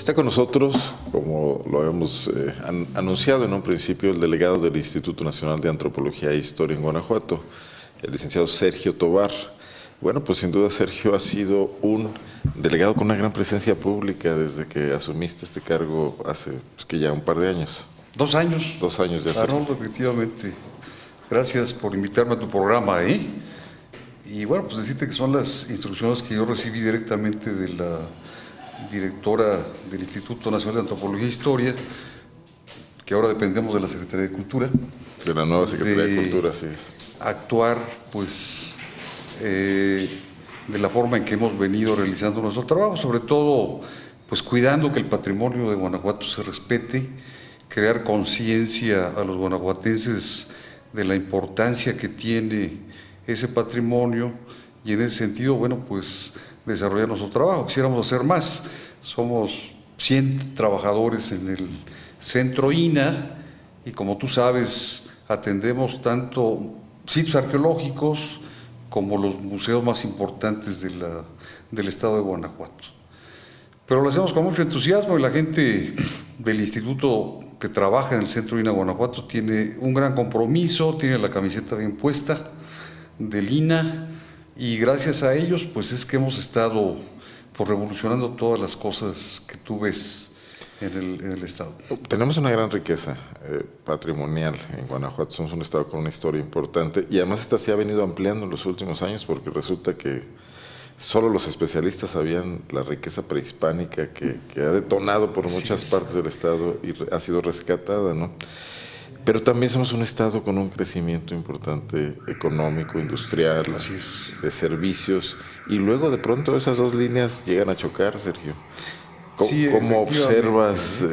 Está con nosotros, como lo habíamos anunciado en un principio, el delegado del Instituto Nacional de Antropología e Historia en Guanajuato, el licenciado Sergio Tobar. Bueno, pues sin duda Sergio ha sido un delegado con una gran presencia pública desde que asumiste este cargo hace que ya un par de años. 2 años. 2 años ya. Arnoldo, efectivamente. Gracias por invitarme a tu programa, ¿eh? Y bueno, pues decirte que son las instrucciones que yo recibí directamente de la directora del Instituto Nacional de Antropología e Historia, que ahora dependemos de la Secretaría de Cultura. De la nueva Secretaría de Cultura, sí es. Actuar, pues, de la forma en que hemos venido realizando nuestro trabajo, sobre todo, pues, cuidando que el patrimonio de Guanajuato se respete, crear conciencia a los guanajuatenses de la importancia que tiene ese patrimonio y en ese sentido, bueno, pues desarrollar nuestro trabajo. Quisiéramos hacer más. Somos 100 trabajadores en el Centro INAH y como tú sabes, atendemos tanto sitios arqueológicos como los museos más importantes del estado de Guanajuato. Pero lo hacemos con mucho entusiasmo y la gente del instituto que trabaja en el Centro INAH Guanajuato tiene un gran compromiso, tiene la camiseta bien puesta del INAH y gracias a ellos pues es que hemos estado pues, revolucionando todas las cosas que tú ves en el estado. Tenemos una gran riqueza patrimonial en Guanajuato, somos un estado con una historia importante y además esta se ha venido ampliando en los últimos años porque resulta que solo los especialistas sabían la riqueza prehispánica que ha detonado por muchas partes del estado y ha sido rescatada, ¿no? Pero también somos un estado con un crecimiento importante económico, industrial, de servicios, y luego de pronto esas dos líneas llegan a chocar, Sergio. ¿Cómo observas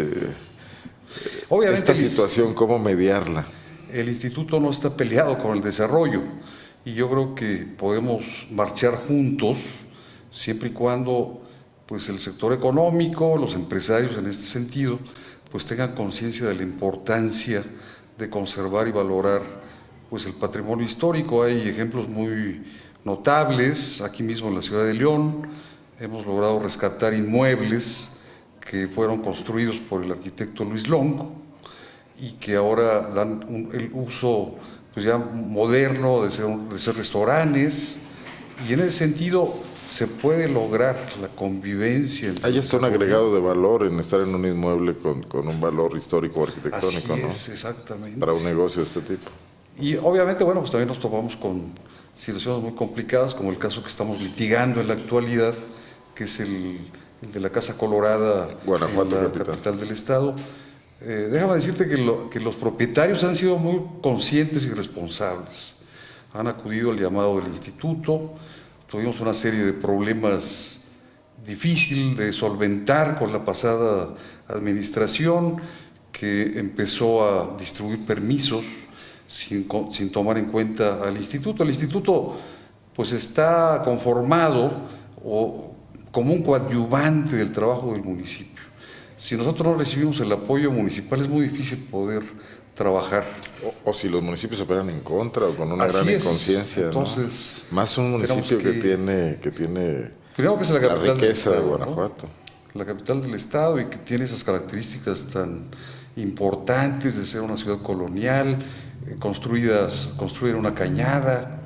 esta situación? ¿Cómo mediarla? El instituto no está peleado con el desarrollo y yo creo que podemos marchar juntos siempre y cuando pues, el sector económico, los empresarios en este sentido, pues tengan conciencia de la importancia de conservar y valorar pues, el patrimonio histórico. Hay ejemplos muy notables, aquí mismo en la ciudad de León, hemos logrado rescatar inmuebles que fueron construidos por el arquitecto Luis Longo y que ahora dan el uso pues, ya moderno de ser restaurantes y en ese sentido se puede lograr la convivencia. Ahí está un agregado de valor en estar en un inmueble con un valor histórico o arquitectónico, Así ¿no? es, exactamente. Para un negocio de este tipo. Y obviamente, bueno, pues también nos topamos con situaciones muy complicadas, como el caso que estamos litigando en la actualidad, que es el de la Casa Colorada, Guanajuato, en la capital del estado. Déjame decirte que los propietarios han sido muy conscientes y responsables. Han acudido al llamado del instituto. Tuvimos una serie de problemas difíciles de solventar con la pasada administración que empezó a distribuir permisos sin tomar en cuenta al instituto. El instituto pues está conformado como un coadyuvante del trabajo del municipio. Si nosotros no recibimos el apoyo municipal es muy difícil poder trabajar. O si los municipios operan en contra o con una gran inconsciencia, entonces, ¿no? Más un municipio que tiene primero que es la riqueza de Guanajuato, ¿no? La capital del estado y que tiene esas características tan importantes de ser una ciudad colonial, construir una cañada,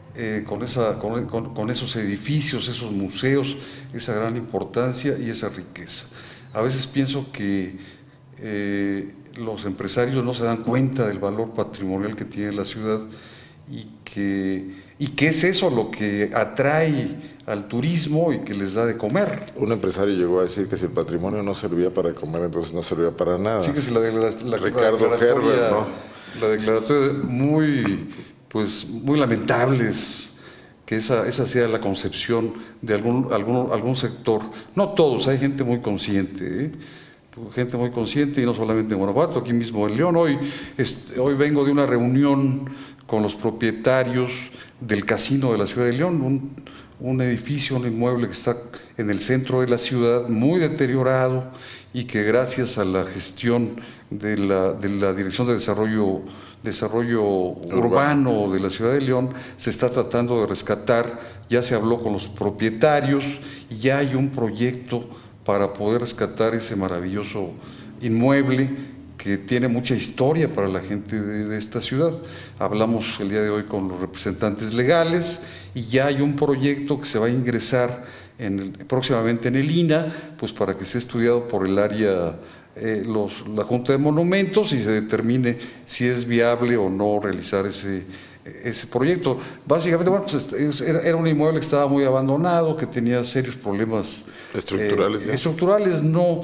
con esos edificios, esos museos, esa gran importancia y esa riqueza. A veces pienso que los empresarios no se dan cuenta del valor patrimonial que tiene la ciudad y que es eso lo que atrae al turismo y que les da de comer. Un empresario llegó a decir que si el patrimonio no servía para comer, entonces no servía para nada. Sí, que si Ricardo Herbert, ¿no? La declaratoria muy lamentables, que esa sea la concepción de algún sector. No todos, hay gente muy consciente, ¿eh? Gente muy consciente y no solamente en Guanajuato, aquí mismo en León. Hoy vengo de una reunión con los propietarios del casino de la ciudad de León, un edificio, un inmueble que está en el centro de la ciudad, muy deteriorado y que gracias a la gestión de la Dirección de Desarrollo Urbano de la ciudad de León se está tratando de rescatar. Ya se habló con los propietarios y ya hay un proyecto para poder rescatar ese maravilloso inmueble que tiene mucha historia para la gente de esta ciudad. Hablamos el día de hoy con los representantes legales y ya hay un proyecto que se va a ingresar próximamente en el INAH, pues para que sea estudiado por el área, la Junta de Monumentos, y se determine si es viable o no realizar ese proyecto. Básicamente, bueno, pues era un inmueble que estaba muy abandonado, que tenía serios problemas estructurales, no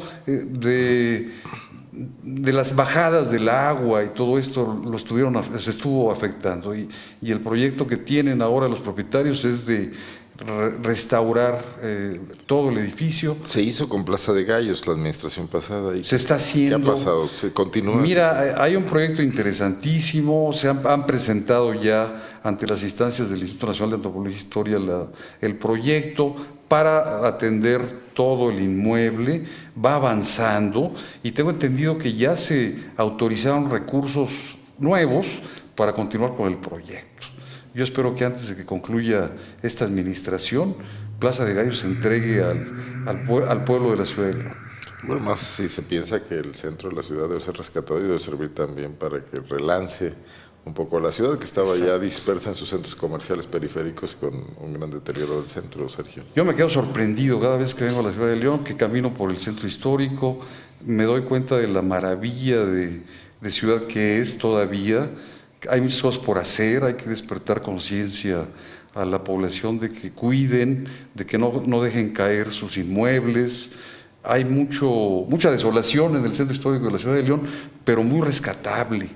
de las bajadas del agua y todo esto se estuvo afectando, y el proyecto que tienen ahora los propietarios es de restaurar todo el edificio. Se hizo con Plaza de Gallos la administración pasada. Se está haciendo. ¿Qué ha pasado? ¿Se continúa? Mira, hay un proyecto interesantísimo, se han presentado ya ante las instancias del Instituto Nacional de Antropología e Historia el proyecto para atender todo el inmueble, va avanzando, y tengo entendido que ya se autorizaron recursos nuevos para continuar con el proyecto. Yo espero que antes de que concluya esta administración, Plaza de Gallos se entregue al pueblo de la ciudad de León. Bueno, más si se piensa que el centro de la ciudad debe ser rescatado y debe servir también para que relance un poco a la ciudad, que estaba ya dispersa en sus centros comerciales periféricos con un gran deterioro del centro, Sergio. Yo me quedo sorprendido cada vez que vengo a la ciudad de León, que camino por el centro histórico, me doy cuenta de la maravilla de ciudad que es todavía. Hay muchas cosas por hacer, hay que despertar conciencia a la población de que cuiden, de que no dejen caer sus inmuebles. Hay mucha desolación en el centro histórico de la ciudad de León, pero muy rescatable.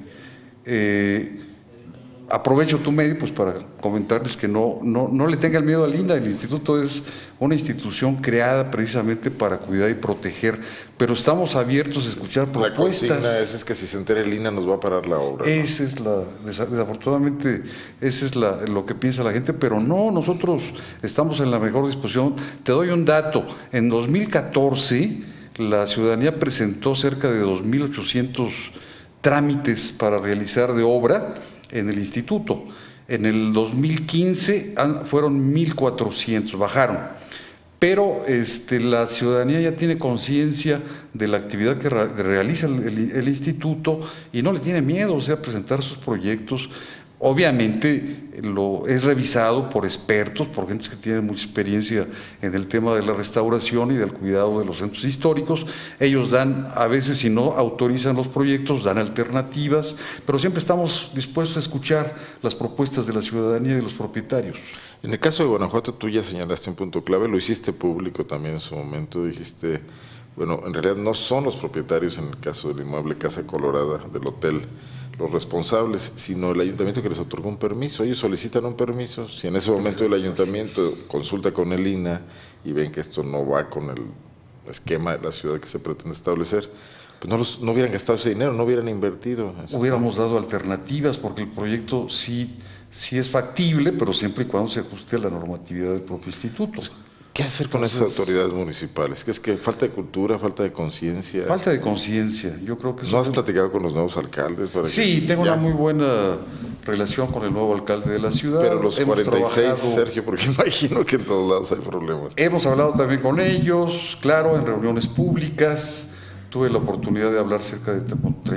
Aprovecho tu medio pues para comentarles que no le tengan miedo al INAH. El instituto es una institución creada precisamente para cuidar y proteger, pero estamos abiertos a escuchar propuestas. La consigna es que si se entera el INAH nos va a parar la obra, ¿no? Esa es desafortunadamente, esa es lo que piensa la gente, pero no, nosotros estamos en la mejor disposición. Te doy un dato: en 2014 la ciudadanía presentó cerca de 2.800 trámites para realizar de obra en el instituto. En el 2015 fueron 1.400, bajaron. Pero la ciudadanía ya tiene conciencia de la actividad que realiza el instituto y no le tiene miedo, o sea, a presentar sus proyectos. Obviamente es revisado por expertos, por gentes que tienen mucha experiencia en el tema de la restauración y del cuidado de los centros históricos. Ellos dan, a veces si no autorizan los proyectos, dan alternativas, pero siempre estamos dispuestos a escuchar las propuestas de la ciudadanía y de los propietarios. En el caso de Guanajuato, tú ya señalaste un punto clave, lo hiciste público también en su momento, dijiste, bueno, en realidad no son los propietarios en el caso del inmueble Casa Colorada, del hotel, los responsables, sino el ayuntamiento que les otorgó un permiso. Ellos solicitan un permiso, si en ese momento el ayuntamiento consulta con el INAH y ven que esto no va con el esquema de la ciudad que se pretende establecer, pues no hubieran gastado ese dinero, no hubieran invertido. Hubiéramos dado alternativas, porque el proyecto sí es factible, pero siempre y cuando se ajuste a la normatividad del propio instituto. ¿Qué hacer con esas autoridades municipales? ¿Que es que falta de cultura, falta de conciencia? Falta de conciencia, yo creo que... ¿No has platicado con los nuevos alcaldes? Sí, tengo una muy buena relación con el nuevo alcalde de la ciudad. Pero los 46, Sergio, porque imagino que en todos lados hay problemas. Hemos hablado también con ellos, claro, en reuniones públicas. Tuve la oportunidad de hablar cerca de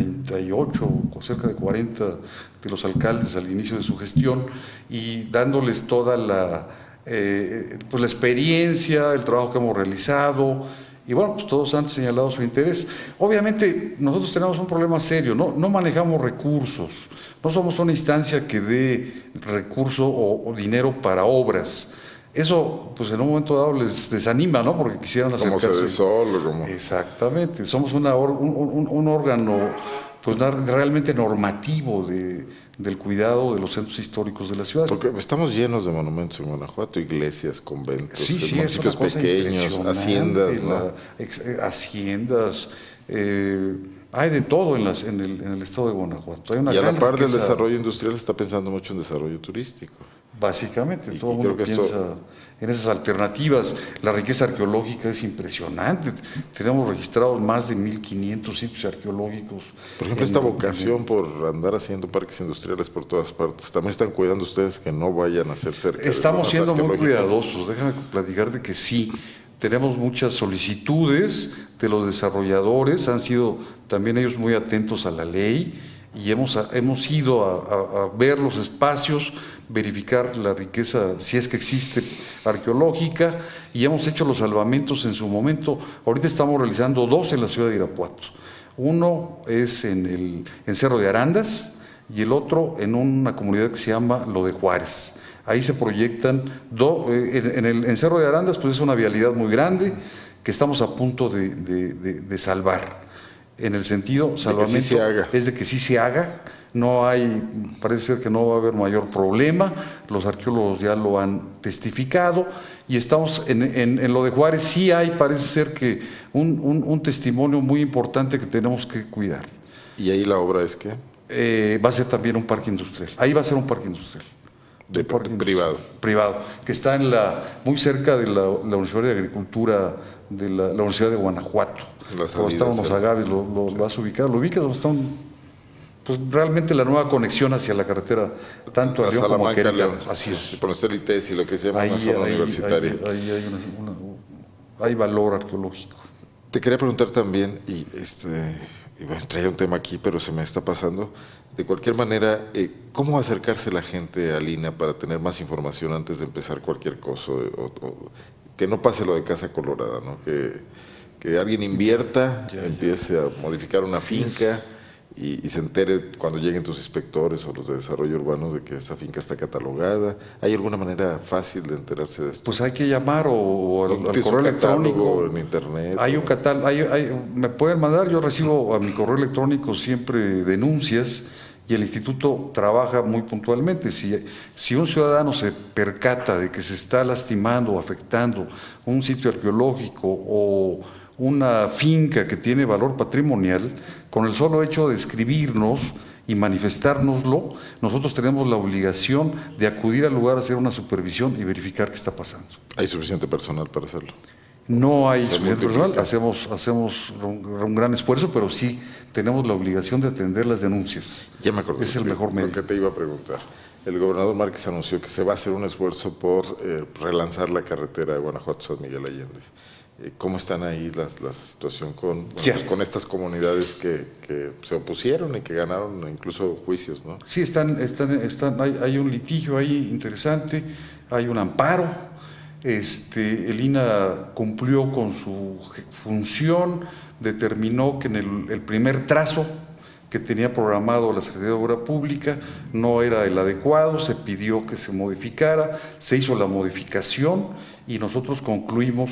38 o cerca de 40 de los alcaldes al inicio de su gestión, y dándoles toda la experiencia, el trabajo que hemos realizado, y bueno, pues todos han señalado su interés. Obviamente nosotros tenemos un problema serio, no manejamos recursos, no somos una instancia que dé recurso o dinero para obras. Eso, pues en un momento dado les desanima, ¿no? Porque quisieran acercarse. Como Sedesol, como... Exactamente, somos un órgano pues realmente normativo del cuidado de los centros históricos de la ciudad. Porque estamos llenos de monumentos en Guanajuato, iglesias, conventos, municipios es pequeños, haciendas, ¿no? Haciendas, hay de todo en el estado de Guanajuato. Hay una y a la par del riqueza. Desarrollo industrial se está pensando mucho en desarrollo turístico. Básicamente, todo el mundo piensa en esas alternativas. La riqueza arqueológica es impresionante. Tenemos registrados más de 1.500 sitios arqueológicos. Por ejemplo, esta vocación por andar haciendo parques industriales por todas partes, ¿también están cuidando ustedes que no vayan a ser cerca? Estamos siendo muy cuidadosos, déjame platicarte que sí. tenemos muchas solicitudes de los desarrolladores, han sido también ellos muy atentos a la ley y hemos ido a ver los espacios, verificar la riqueza, si es que existe, arqueológica, y hemos hecho los salvamentos en su momento. Ahorita estamos realizando 2 en la ciudad de Irapuato. Uno es en Cerro de Arandas y el otro en una comunidad que se llama Lo de Juárez. Ahí se proyectan, en Cerro de Arandas pues es una vialidad muy grande que estamos a punto de salvar. En el sentido, salvamento, es de que sí se haga, no hay, parece ser que no va a haber mayor problema, los arqueólogos ya lo han testificado, y estamos en Lo de Juárez, sí hay, parece ser que un testimonio muy importante que tenemos que cuidar. ¿Y ahí la obra es qué? Va a ser también un parque industrial, ahí va a ser un parque industrial. Privado. Privado, que está muy cerca de la Universidad de Agricultura de la Universidad de Guanajuato. Cuando estaban los agaves, lo vas a ubicar, lo ubicas donde está pues realmente la nueva conexión hacia la carretera, tanto a León como a Querétaro. Así es. Por el ITES y lo que se llama una zona universitaria. Hay valor arqueológico. Te quería preguntar también, y bueno, traía un tema aquí, pero se me está pasando. De cualquier manera, ¿cómo acercarse la gente al INAH para tener más información antes de empezar cualquier cosa? Que no pase lo de Casa Colorada, ¿no? Que alguien invierta, empiece a modificar una finca y se entere cuando lleguen tus inspectores o los de desarrollo urbano de que esa finca está catalogada. ¿Hay alguna manera fácil de enterarse de esto? Pues hay que llamar o al correo electrónico. En internet. Hay un catálogo, me pueden mandar, yo recibo a mi correo electrónico siempre denuncias y el instituto trabaja muy puntualmente. Si un ciudadano se percata de que se está lastimando o afectando un sitio arqueológico o una finca que tiene valor patrimonial, con el solo hecho de escribirnos y manifestárnoslo, nosotros tenemos la obligación de acudir al lugar a hacer una supervisión y verificar qué está pasando. ¿Hay suficiente personal para hacerlo? No hay suficiente personal, hacemos un gran esfuerzo, pero sí tenemos la obligación de atender las denuncias. Ya me acordé. Es el mejor medio. Lo que te iba a preguntar. El gobernador Márquez anunció que se va a hacer un esfuerzo por relanzar la carretera de Guanajuato-San Miguel Allende. ¿Cómo están ahí la situación con estas comunidades que se opusieron y que ganaron incluso juicios, ¿no? Sí, hay un litigio ahí interesante, hay un amparo. El INAH cumplió con su función, determinó que en el primer trazo que tenía programado la Secretaría de Obra Pública no era el adecuado, se pidió que se modificara, se hizo la modificación y nosotros concluimos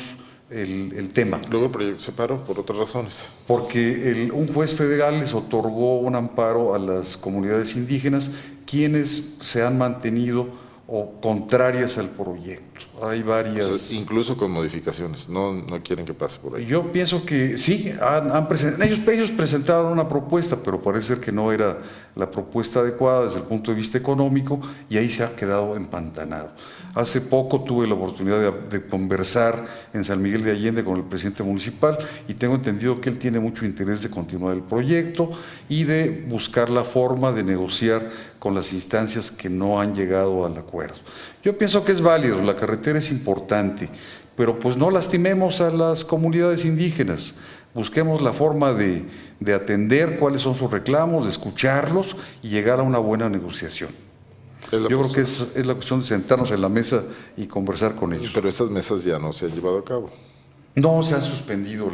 el tema. Luego el proyecto se paró por otras razones. Porque un juez federal les otorgó un amparo a las comunidades indígenas, quienes se han mantenido contrarias al proyecto. Hay varias... O sea, incluso con modificaciones, no quieren que pase por ahí. Yo pienso que sí, ellos presentaron una propuesta, pero parece ser que no era la propuesta adecuada desde el punto de vista económico y ahí se ha quedado empantanado. Hace poco tuve la oportunidad de conversar en San Miguel de Allende con el presidente municipal y tengo entendido que él tiene mucho interés de continuar el proyecto y de buscar la forma de negociar con las instancias que no han llegado al acuerdo. Yo pienso que es válido, la carretera es importante, pero pues no lastimemos a las comunidades indígenas. Busquemos la forma de atender cuáles son sus reclamos, de escucharlos y llegar a una buena negociación. Yo creo que es la cuestión de sentarnos en la mesa y conversar con ellos. Pero esas mesas ya no se han llevado a cabo. No, se ha suspendido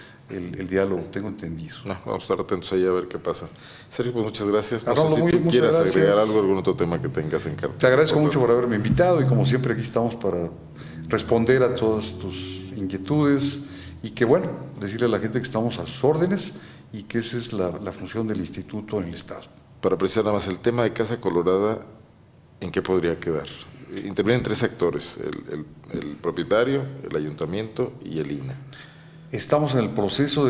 el diálogo, tengo entendido. No, vamos a estar atentos ahí a ver qué pasa. Sergio, pues muchas gracias. No Arnoldo, sé si tú quieras gracias. agregar algún otro tema que tengas en carta. Te agradezco mucho por haberme invitado y como siempre aquí estamos para responder a todas tus inquietudes y que bueno, decirle a la gente que estamos a sus órdenes y que esa es la función del instituto en el Estado. Para precisar nada más el tema de Casa Colorada, ¿en qué podría quedar? Intervienen 3 actores, el propietario, el ayuntamiento y el INAH. Estamos en el proceso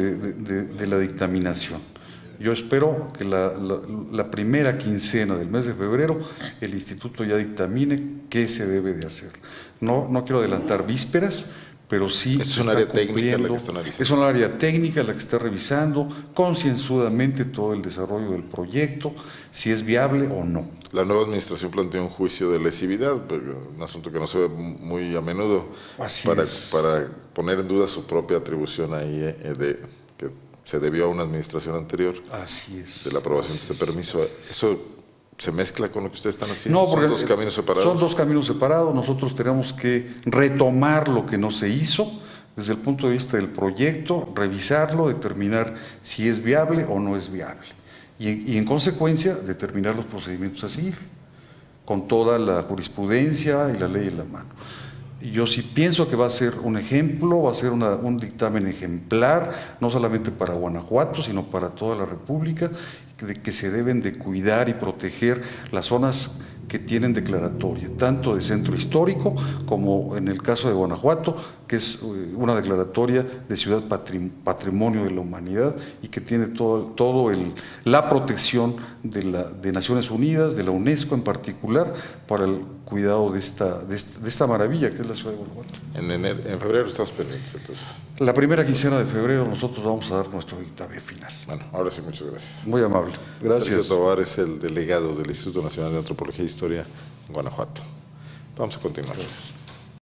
de la dictaminación. Yo espero que la primera quincena del mes de febrero el instituto ya dictamine qué se debe de hacer. No quiero adelantar vísperas, pero sí es un área técnica la que está analizando. Es una área técnica la que está revisando concienzudamente todo el desarrollo del proyecto, si es viable o no. La nueva administración planteó un juicio de lesividad, un asunto que no se ve muy a menudo, para poner en duda su propia atribución ahí que se debió a una administración anterior. Así es. De la aprobación de este permiso. ¿Eso se mezcla con lo que ustedes están haciendo? No, porque ¿Son dos caminos separados? Son dos caminos separados. Nosotros tenemos que retomar lo que no se hizo desde el punto de vista del proyecto, revisarlo, determinar si es viable o no es viable. Y en consecuencia, determinar los procedimientos a seguir, con toda la jurisprudencia y la ley en la mano. Yo sí pienso que va a ser un ejemplo, va a ser un dictamen ejemplar, no solamente para Guanajuato, sino para toda la República, de que se deben de cuidar y proteger las zonas que tienen declaratoria, tanto de centro histórico como en el caso de Guanajuato, que es una declaratoria de ciudad patrimonio de la humanidad y que tiene la protección de Naciones Unidas, de la UNESCO en particular, para el cuidado de esta maravilla que es la ciudad de Guanajuato. En febrero estamos pendientes, entonces. La primera quincena de febrero nosotros vamos a dar nuestro dictamen final. Bueno, ahora sí, muchas gracias. Muy amable. Gracias. Sergio Tovar es el delegado del Instituto Nacional de Antropología e Historia en Guanajuato. Vamos a continuar. Gracias.